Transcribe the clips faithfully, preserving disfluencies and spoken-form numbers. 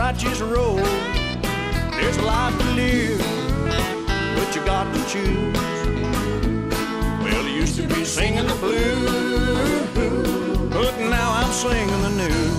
righteous road. There's a life to live, but you got to choose. Well, I used to be singing the blues, but now I'm singing the new.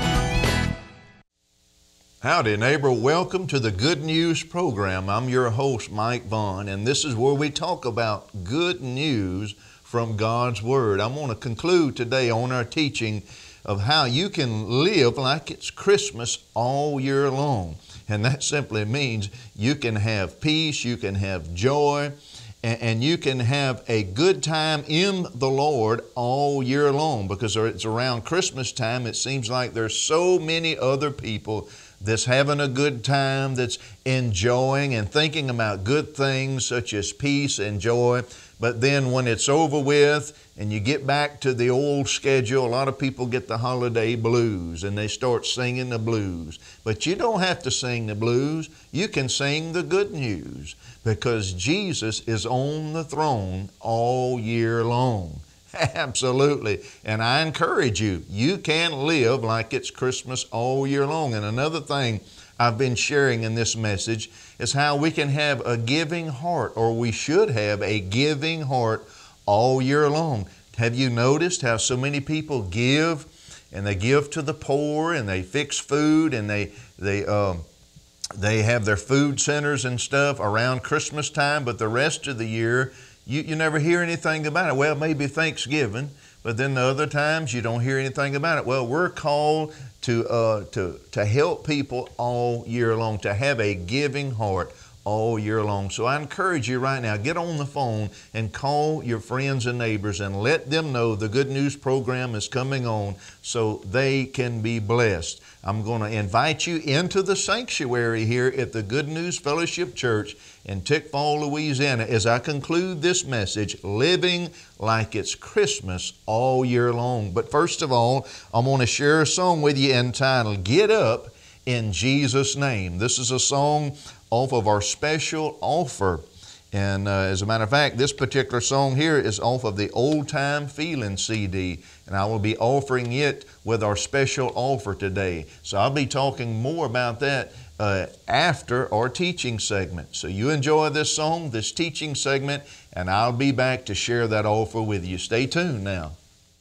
Howdy, neighbor. Welcome to the Good News program. I'm your host, Mike Vaughn, and this is where we talk about good news from God's Word. I want to conclude today on our teaching of how you can live like it's Christmas all year long. And that simply means you can have peace, you can have joy, and, and you can have a good time in the Lord all year long, because it's around Christmas time. It seems like there's so many other people that's having a good time, that's enjoying and thinking about good things such as peace and joy. But then when it's over with and you get back to the old schedule, a lot of people get the holiday blues and they start singing the blues. But you don't have to sing the blues. You can sing the good news, because Jesus is on the throne all year long. Absolutely. And I encourage you, you can live like it's Christmas all year long. And another thing I've been sharing in this message is how we can have a giving heart, or we should have a giving heart all year long. Have you noticed how so many people give, and they give to the poor, and they fix food, and they, they, um, they have their food centers and stuff around Christmas time, but the rest of the year, You, you never hear anything about it. Well, maybe Thanksgiving, but then the other times you don't hear anything about it. Well, we're called to, uh, to, to help people all year long, to have a giving heart all year long. So I encourage you right now, get on the phone and call your friends and neighbors and let them know the Good News program is coming on so they can be blessed. I'm going to invite you into the sanctuary here at the Good News Fellowship Church in Tickfall, Louisiana, as I conclude this message, living like it's Christmas all year long. But first of all, I'm going to share a song with you entitled, Get Up in Jesus' Name. This is a song off of our special offer. And uh, as a matter of fact, this particular song here is off of the Old Time Feeling C D, and I will be offering it with our special offer today. So I'll be talking more about that uh, after our teaching segment. So you enjoy this song, this teaching segment, and I'll be back to share that offer with you. Stay tuned now.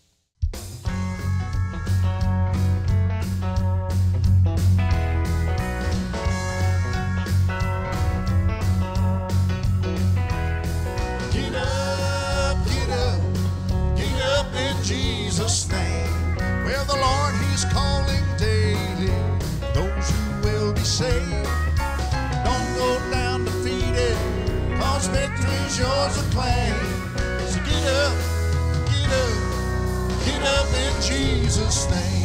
Jesus' name. Well, the Lord, He's calling daily those who will be saved. Don't go down defeated, cause victory's yours to claim. So get up, get up, get up in Jesus' name.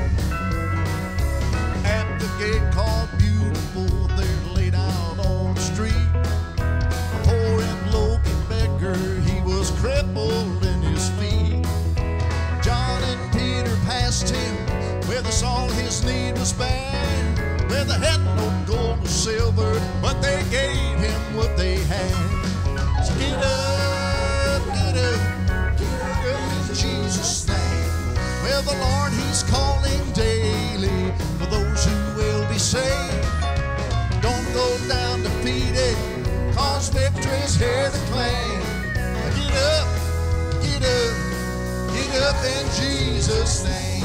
At the gate called Beautiful, they're laid out on the street. A poor and broken beggar, he was crippled in his feet. John and Peter passed him, where they saw his need was bad, where they had no gold or silver, but they gave him what they had. So get up, get up, get up in Jesus' name. Well, the Lord, He's calling daily for those who will be saved. Don't go down defeated, cause victory's here to claim. Get up, get up, get up in Jesus' name.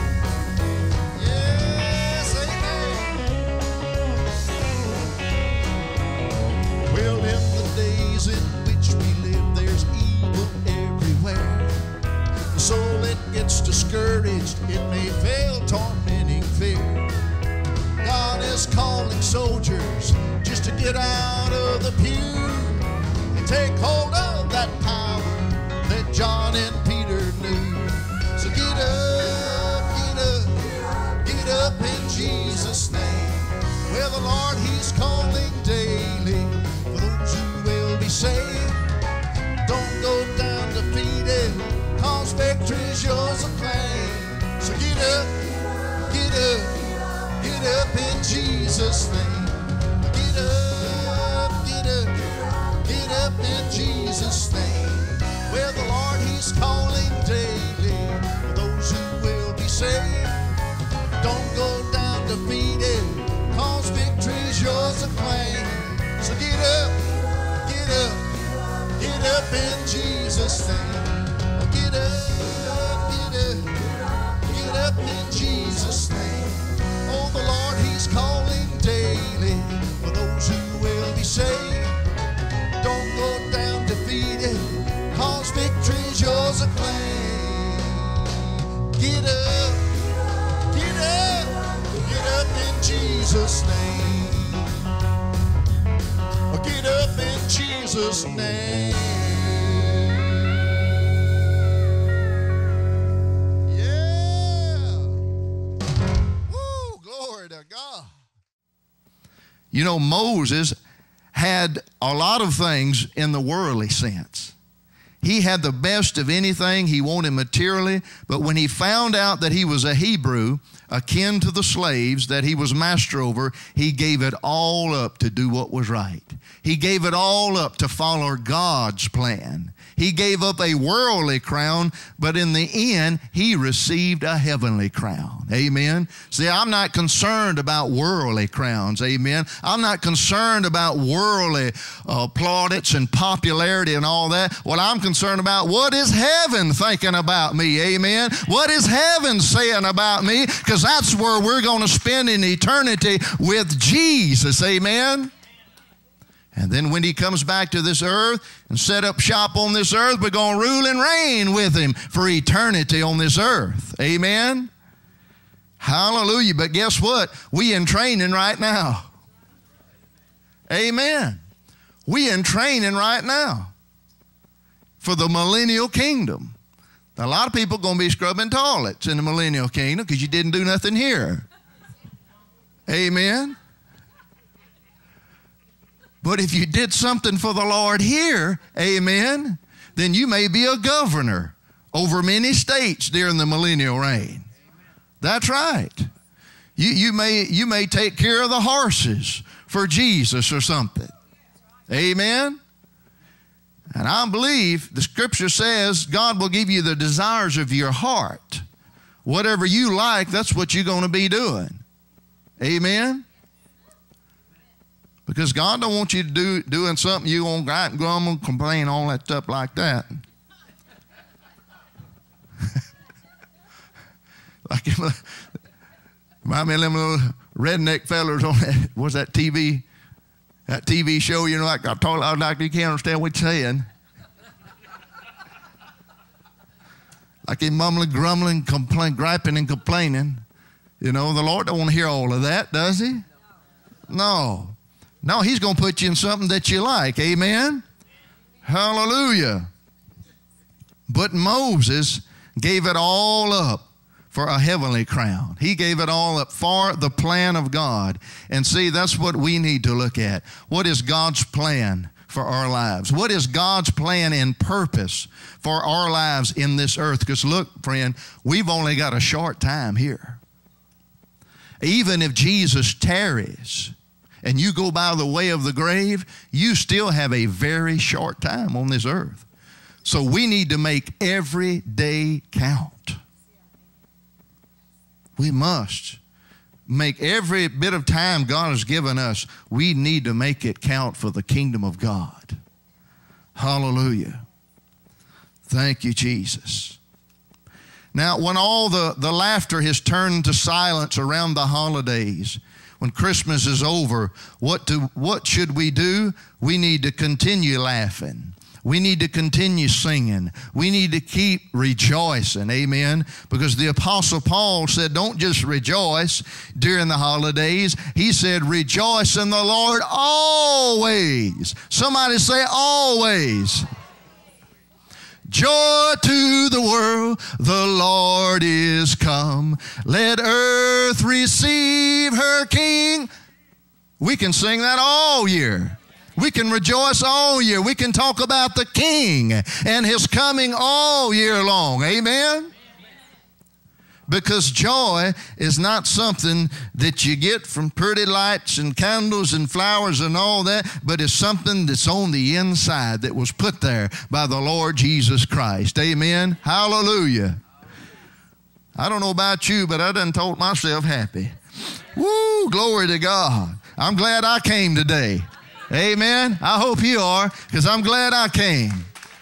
Yes, amen. Well, in the days in which we live, there's evil everywhere. The soul that gets discouraged, it may fail, tormenting fear. God is calling soldiers just to get out of the pew and take hold of that power that John and Peter knew. So get up, get up, get up in Jesus' name. Well, the Lord, He's calling daily for those who will be saved. Don't go down defeated, cause victory's yours to claim. So get up, get up, get up in Jesus' name. Get up, get up, get up in Jesus' name. Well, the Lord, He's calling daily for those who will be saved. Don't go down defeated, up in Jesus' name. Oh, get up, get up, get up in Jesus' name. Oh, the Lord, He's calling daily for those who will be saved. Don't go down defeated, cause victory's yours to claim. Get up, get up, get up in Jesus' name. Get up in Jesus' name. Yeah. Woo, glory to God. You know, Moses had a lot of things in the worldly sense. He had the best of anything he wanted materially, but when he found out that he was a Hebrew, akin to the slaves that he was master over, he gave it all up to do what was right. He gave it all up to follow God's plan. He gave up a worldly crown, but in the end, he received a heavenly crown. Amen. See, I'm not concerned about worldly crowns. Amen. I'm not concerned about worldly uh, plaudits and popularity and all that. What I'm concerned about, what is heaven thinking about me? Amen. What is heaven saying about me? Because that's where we're going to spend an eternity with Jesus. Amen. And then when He comes back to this earth and set up shop on this earth, we're going to rule and reign with Him for eternity on this earth. Amen? Hallelujah. But guess what? We in training right now. Amen. We in training right now for the millennial kingdom. Now, a lot of people are going to be scrubbing toilets in the millennial kingdom because you didn't do nothing here. Amen. But if you did something for the Lord here, amen, then you may be a governor over many states during the millennial reign. That's right. You, you, may, you may take care of the horses for Jesus or something. Amen. And I believe the Scripture says God will give you the desires of your heart. Whatever you like, that's what you're going to be doing. Amen. Because God don't want you to do doing something you won't gripe and grumble, complain, all that stuff like that. Like, remind me of them little redneck fellers on that, what's that T V, that T V show, you know, like I told you, like you can't understand what you're saying. Like they mumbling, grumbling, complain, griping and complaining. You know, the Lord don't want to hear all of that, does He? No. No, He's going to put you in something that you like. Amen? Hallelujah. But Moses gave it all up for a heavenly crown. He gave it all up for the plan of God. And see, that's what we need to look at. What is God's plan for our lives? What is God's plan and purpose for our lives in this earth? Because look, friend, we've only got a short time here. Even if Jesus tarries, and you go by the way of the grave, you still have a very short time on this earth. So we need to make every day count. We must make every bit of time God has given us, we need to make it count for the kingdom of God. Hallelujah. Thank you, Jesus. Now, when all the, the laughter has turned to silence around the holidays, when Christmas is over, what, to, what should we do? We need to continue laughing. We need to continue singing. We need to keep rejoicing, amen? Because the Apostle Paul said, don't just rejoice during the holidays. He said, rejoice in the Lord always. Somebody say always. Joy to the world, the Lord is come. Let earth receive her King. We can sing that all year. We can rejoice all year. We can talk about the King and His coming all year long. Amen? Because joy is not something that you get from pretty lights and candles and flowers and all that, but it's something that's on the inside that was put there by the Lord Jesus Christ. Amen? Hallelujah. I don't know about you, but I done told myself happy. Woo, glory to God. I'm glad I came today. Amen? I hope you are, because I'm glad I came.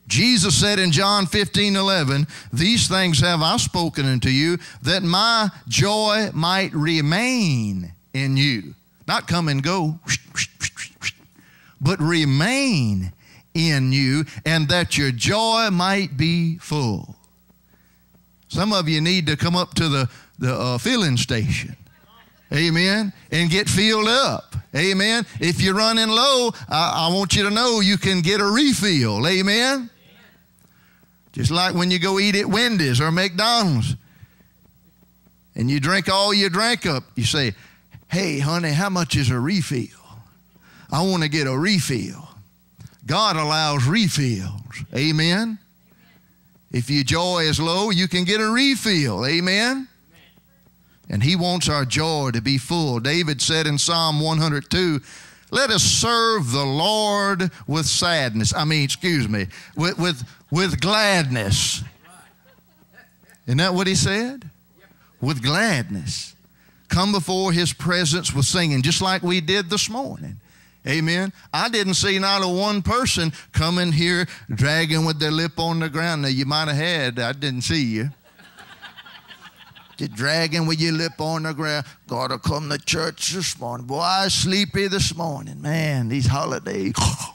Jesus said in John fifteen eleven, these things have I spoken unto you, that my joy might remain in you. Not come and go, but remain in you, and that your joy might be full. Some of you need to come up to the, the uh, filling station. Amen. And get filled up. Amen. If you're running low, I, I want you to know you can get a refill. Amen. Just like when you go eat at Wendy's or McDonald's and you drink all you drank up, you say, hey, honey, how much is a refill? I want to get a refill. God allows refills. Amen. If your joy is low, you can get a refill. Amen. And he wants our joy to be full. David said in Psalm one hundred two, let us serve the Lord with sadness. I mean, excuse me, with, with, with gladness. Isn't that what he said? With gladness. Come before his presence with singing, just like we did this morning. Amen. I didn't see not a one person coming here dragging with their lip on the ground. Now, you might have had. I didn't see you. Just dragging with your lip on the ground. Gotta come to church this morning. Boy, I was sleepy this morning. Man, these holidays.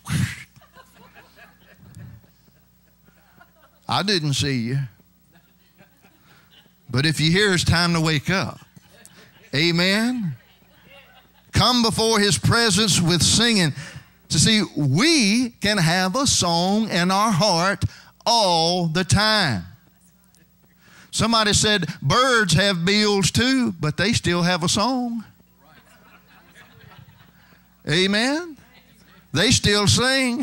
I didn't see you. But if you hear, it's time to wake up. Amen. Come before his presence with singing. To see, we can have a song in our heart all the time. Somebody said birds have bills too, but they still have a song. Amen. They still sing.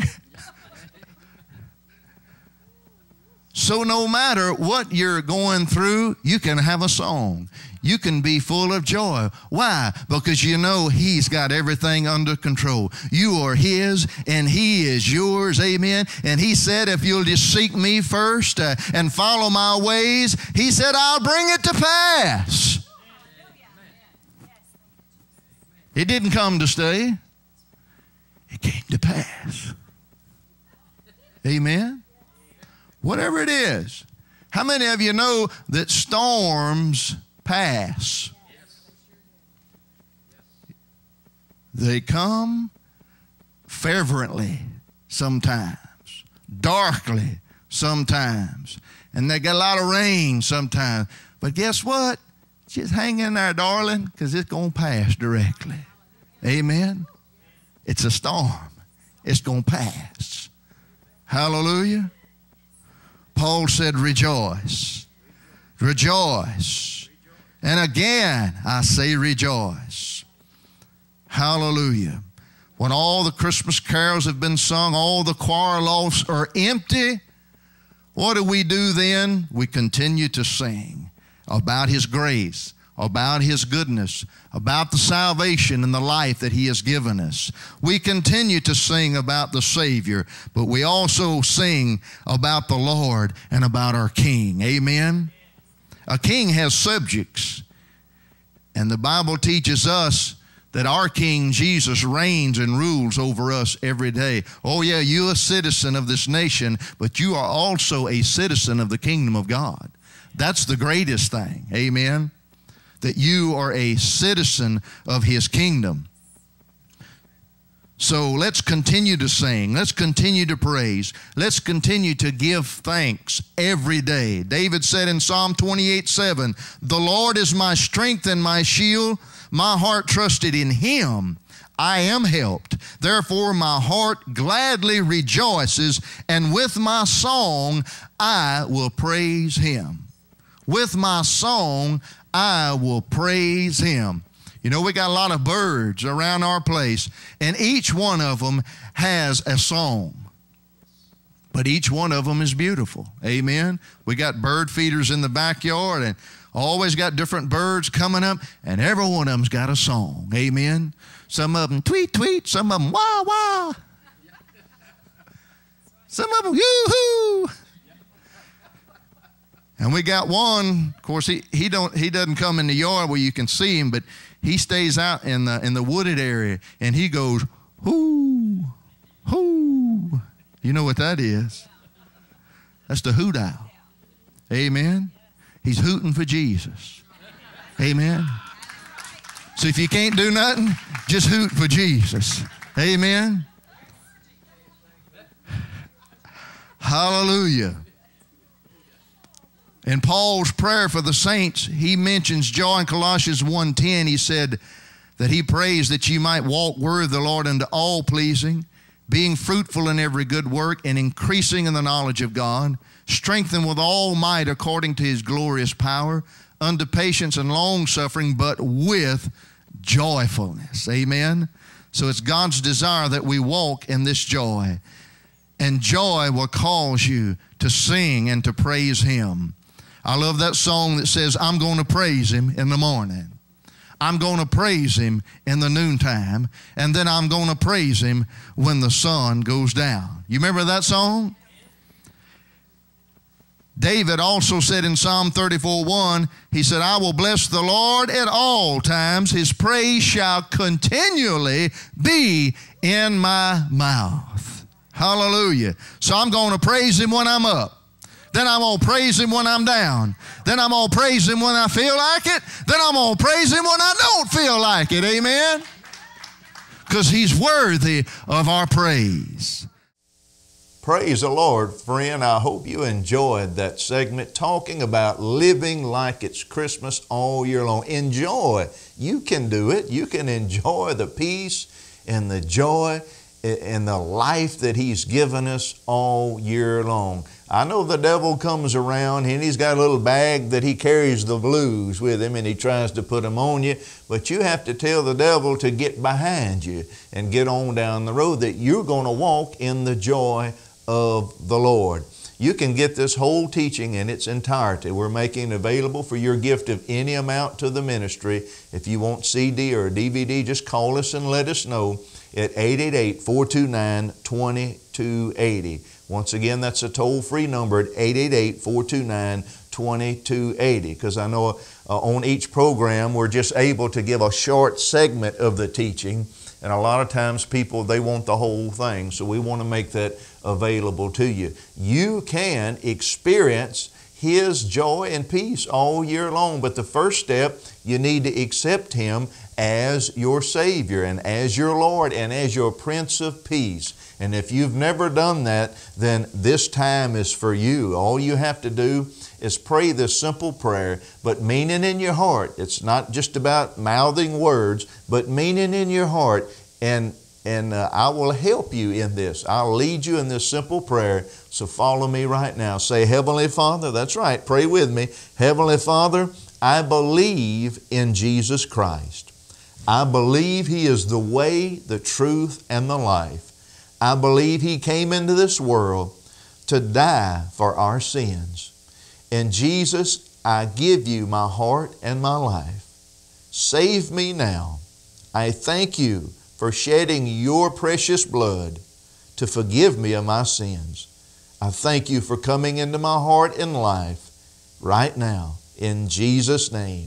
So no matter what you're going through, you can have a song. You can be full of joy. Why? Because you know he's got everything under control. You are his and he is yours. Amen. And he said, if you'll just seek me first uh, and follow my ways, he said, I'll bring it to pass. It didn't come to stay. It came to pass. Amen. Whatever it is. How many of you know that storms pass? They come fervently sometimes, darkly sometimes, and they get a lot of rain sometimes. But guess what? Just hang in there, darling, because it's going to pass directly. Amen? It's a storm. It's going to pass. Hallelujah. Paul said, rejoice. Rejoice. And again, I say rejoice. Hallelujah. When all the Christmas carols have been sung, all the choir lofts are empty, what do we do then? We continue to sing about his grace, about his goodness, about the salvation and the life that he has given us. We continue to sing about the Savior, but we also sing about the Lord and about our King. Amen? A king has subjects, and the Bible teaches us that our King Jesus reigns and rules over us every day. Oh yeah, you're a citizen of this nation, but you are also a citizen of the kingdom of God. That's the greatest thing. Amen? That you are a citizen of his kingdom. So let's continue to sing. Let's continue to praise. Let's continue to give thanks every day. David said in Psalm twenty-eight seven, the Lord is my strength and my shield. My heart trusted in him. I am helped. Therefore my heart gladly rejoices, and with my song I will praise him. With my song I will praise him. You know, we got a lot of birds around our place, and each one of them has a song. But each one of them is beautiful. Amen? We got bird feeders in the backyard, and always got different birds coming up, and every one of them's got a song. Amen? Some of them tweet, tweet. Some of them wah, wah. Some of them yoo-hoo. And we got one, of course, he, he, don't, he doesn't come in the yard where you can see him, but he stays out in the, in the wooded area, and he goes, hoo, hoo. You know what that is? That's the hoot owl. Amen. He's hooting for Jesus. Amen. So if you can't do nothing, just hoot for Jesus. Amen. Hallelujah. In Paul's prayer for the saints, he mentions joy in Colossians one ten. He said that he prays that you might walk worthy of the Lord unto all pleasing, being fruitful in every good work and increasing in the knowledge of God, strengthened with all might according to his glorious power, unto patience and long suffering, but with joyfulness. Amen. So it's God's desire that we walk in this joy. And joy will cause you to sing and to praise him. I love that song that says, I'm going to praise him in the morning. I'm going to praise him in the noontime. And then I'm going to praise him when the sun goes down. You remember that song? David also said in Psalm thirty-four one, he said, I will bless the Lord at all times. His praise shall continually be in my mouth. Hallelujah. So I'm going to praise him when I'm up. Then I'm going to praise him when I'm down. Then I'm going to praise him when I feel like it. Then I'm going to praise him when I don't feel like it. Amen? Because he's worthy of our praise. Praise the Lord, friend. I hope you enjoyed that segment talking about living like it's Christmas all year long. Enjoy. You can do it. You can enjoy the peace and the joy and the life that he's given us all year long. I know the devil comes around and he's got a little bag that he carries the blues with him and he tries to put them on you, but you have to tell the devil to get behind you and get on down the road, that you're going to walk in the joy of the Lord. You can get this whole teaching in its entirety. We're making it available for your gift of any amount to the ministry. If you want C D or D V D, just call us and let us know at eight eight eight, four two nine, two two eight zero. Once again, that's a toll-free number at eight eight eight, four two nine, two two eight zero, because I know uh, on each program we're just able to give a short segment of the teaching, and a lot of times people, they want the whole thing, so we want to make that available to you. You can experience his joy and peace all year long, but the first step, you need to accept him as your Savior and as your Lord and as your Prince of Peace. And if you've never done that, then this time is for you. All you have to do is pray this simple prayer, but meaning in your heart. It's not just about mouthing words, but meaning in your heart. And, and uh, I will help you in this. I'll lead you in this simple prayer. So follow me right now. Say, Heavenly Father, that's right, pray with me. Heavenly Father, I believe in Jesus Christ. I believe He is the way, the truth, and the life. I believe He came into this world to die for our sins. And Jesus, I give you my heart and my life. Save me now. I thank you for shedding your precious blood to forgive me of my sins. I thank you for coming into my heart and life right now. In Jesus' name,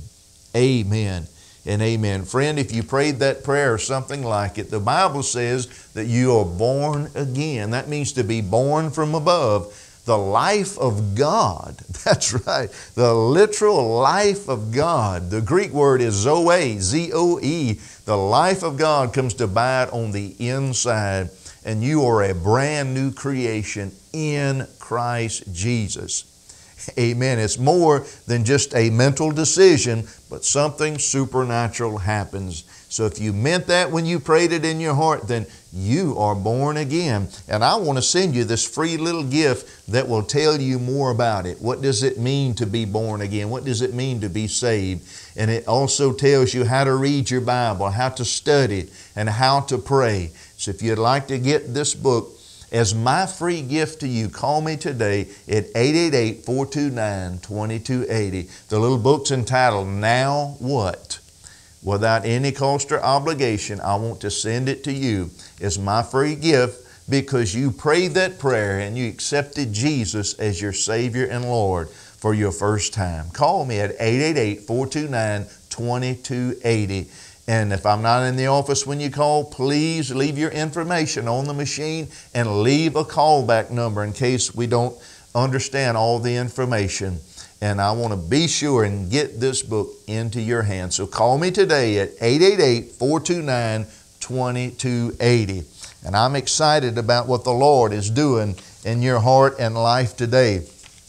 amen and amen. Friend, if you prayed that prayer or something like it, the Bible says that you are born again. That means to be born from above. The life of God. That's right. The literal life of God. The Greek word is Zoe, Z O E. The life of God comes to abide on the inside, and you are a brand new creation in Christ Jesus. Amen. It's more than just a mental decision, but something supernatural happens. So if you meant that when you prayed it in your heart, then you are born again. And I want to send you this free little gift that will tell you more about it. What does it mean to be born again? What does it mean to be saved? And it also tells you how to read your Bible, how to study it, and how to pray. So if you'd like to get this book as my free gift to you, call me today at eight eight eight, four two nine, two two eight zero. The little book's entitled, Now What? Without any cost or obligation, I want to send it to you as my free gift because you prayed that prayer and you accepted Jesus as your Savior and Lord for your first time. Call me at eight eight eight, four two nine, two two eight zero. And if I'm not in the office when you call, please leave your information on the machine and leave a callback number in case we don't understand all the information. And I want to be sure and get this book into your hands. So call me today at eight eight eight, four two nine, two two eight zero. And I'm excited about what the Lord is doing in your heart and life today.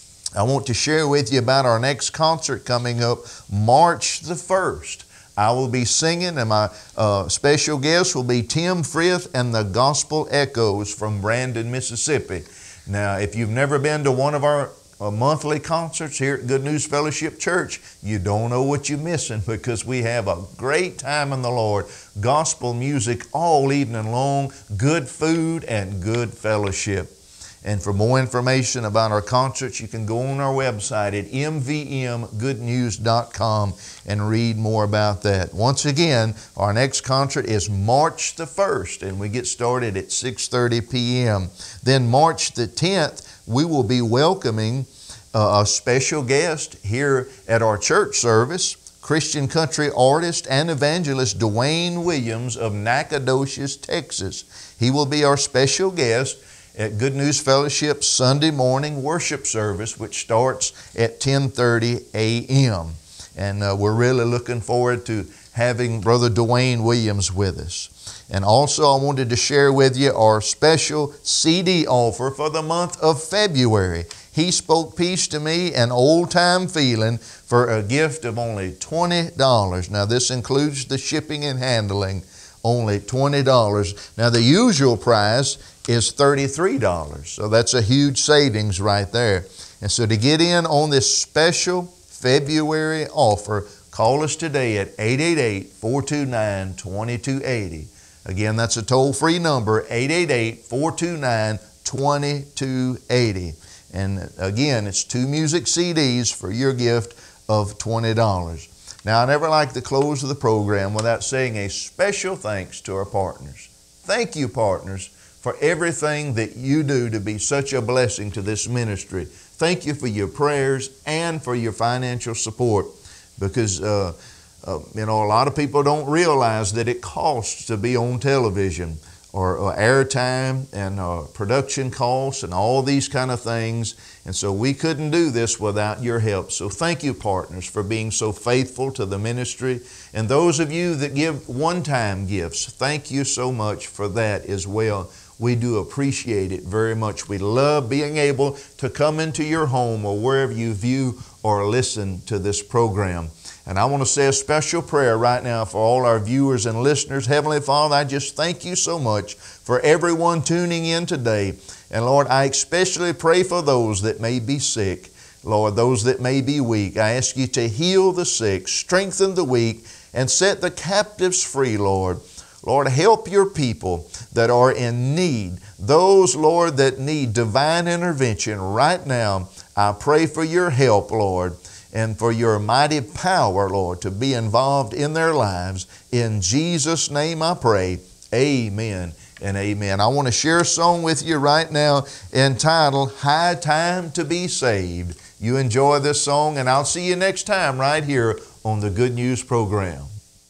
I want to share with you about our next concert coming up March the first. I will be singing, and my uh, special guest will be Tim Frith and the Gospel Echoes from Brandon, Mississippi. Now, if you've never been to one of our uh, monthly concerts here at Good News Fellowship Church, you don't know what you're missing, because we have a great time in the Lord. Gospel music all evening long, good food, and good fellowship. And for more information about our concerts, you can go on our website at m v m good news dot com and read more about that. Once again, our next concert is March the first, and we get started at six thirty p m Then March the tenth, we will be welcoming uh, a special guest here at our church service, Christian country artist and evangelist Dwayne Williams of Nacogdoches, Texas. He will be our special guest at Good News Fellowship Sunday morning worship service, which starts at ten thirty a m And uh, we're really looking forward to having Brother Dwayne Williams with us. And also I wanted to share with you our special C D offer for the month of February. He Spoke Peace to Me, an old-time feeling, for a gift of only twenty dollars. Now this includes the shipping and handling, only twenty dollars. Now the usual price is thirty-three dollars. So that's a huge savings right there. And so to get in on this special February offer, call us today at eight eight eight, four two nine, two two eight zero. Again, that's a toll-free number, eight eight eight, four two nine, two two eight zero. And again, it's two music C Ds for your gift of twenty dollars. Now, I never like to close the program without saying a special thanks to our partners. Thank you, partners, for everything that you do to be such a blessing to this ministry. Thank you for your prayers and for your financial support, because uh, uh, you know, a lot of people don't realize that it costs to be on television, or, or airtime and uh, production costs and all these kind of things. And so we couldn't do this without your help. So thank you, partners, for being so faithful to the ministry. And those of you that give one-time gifts, thank you so much for that as well. We do appreciate it very much. We love being able to come into your home or wherever you view or listen to this program. And I want to say a special prayer right now for all our viewers and listeners. Heavenly Father, I just thank you so much for everyone tuning in today. And Lord, I especially pray for those that may be sick. Lord, those that may be weak. I ask you to heal the sick, strengthen the weak, and set the captives free, Lord. Lord, help your people that are in need. Those, Lord, that need divine intervention right now. I pray for your help, Lord, and for your mighty power, Lord, to be involved in their lives. In Jesus' name I pray. Amen and amen. I want to share a song with you right now entitled High Time to Be Saved. You enjoy this song, and I'll see you next time right here on the Good News program.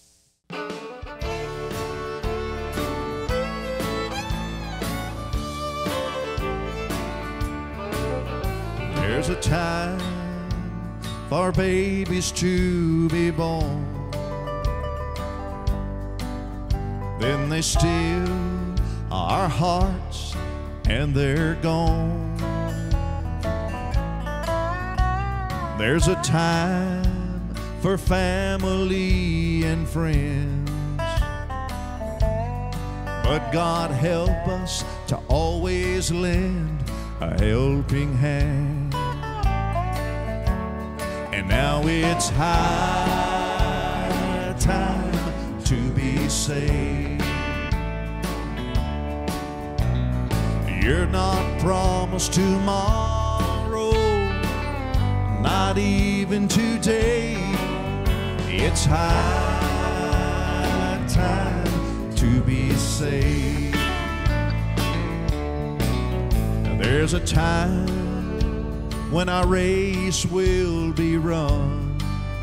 There's a time for babies to be born, then they steal our hearts and they're gone. There's a time for family and friends, but God help us to always lend a helping hand. And now it's high time to be saved. You're not promised tomorrow, not even today. It's high time to be saved. There's a time when our race will be run,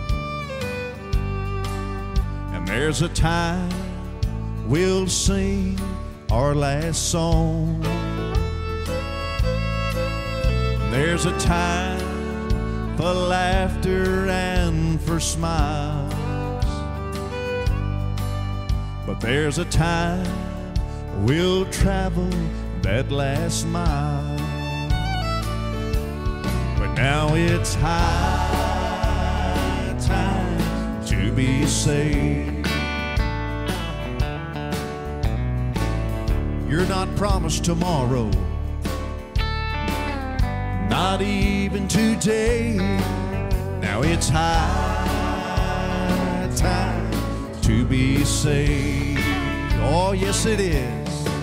and there's a time we'll sing our last song. There's a time for laughter and for smiles, but there's a time we'll travel that last mile. But now it's high time to be saved. You're not promised tomorrow, not even today. Now it's high time to be saved. Oh, yes, it is.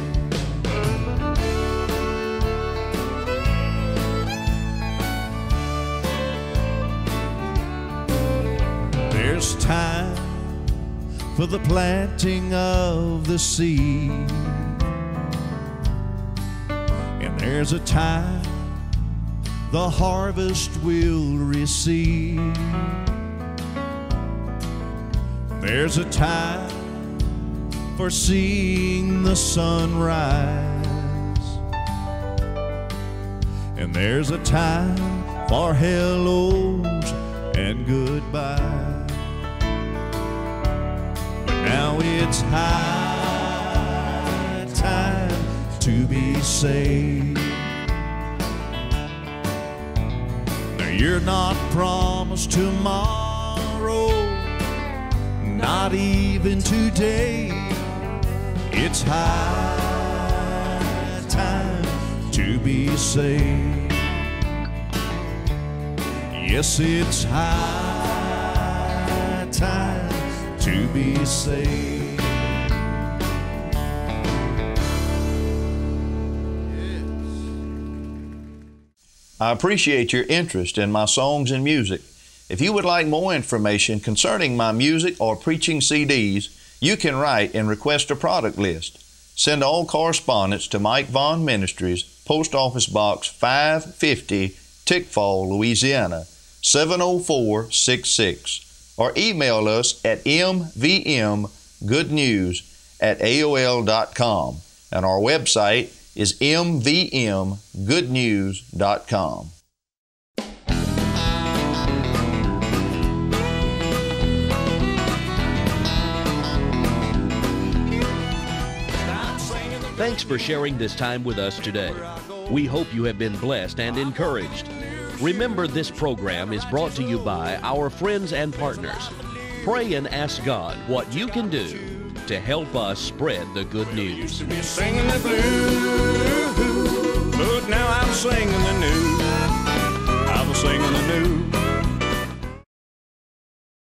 There's time for the planting of the seed, and there's a time the harvest will receive. There's a time for seeing the sunrise, and there's a time for hellos and goodbye. But now it's high time to be saved. You're not promised tomorrow, not even today. It's high time to be saved. Yes, it's high time to be saved. I appreciate your interest in my songs and music. If you would like more information concerning my music or preaching C Ds, you can write and request a product list. Send all correspondence to Mike Vaughn Ministries, Post Office Box five fifty, Tickfall, Louisiana, seven oh four six six, or email us at m v m good news at a o l dot com, and our website is m v m good news dot com. Thanks for sharing this time with us today. We hope you have been blessed and encouraged. Remember, this program is brought to you by our friends and partners. Pray and ask God what you can do to help us spread the good news. Singing the blues.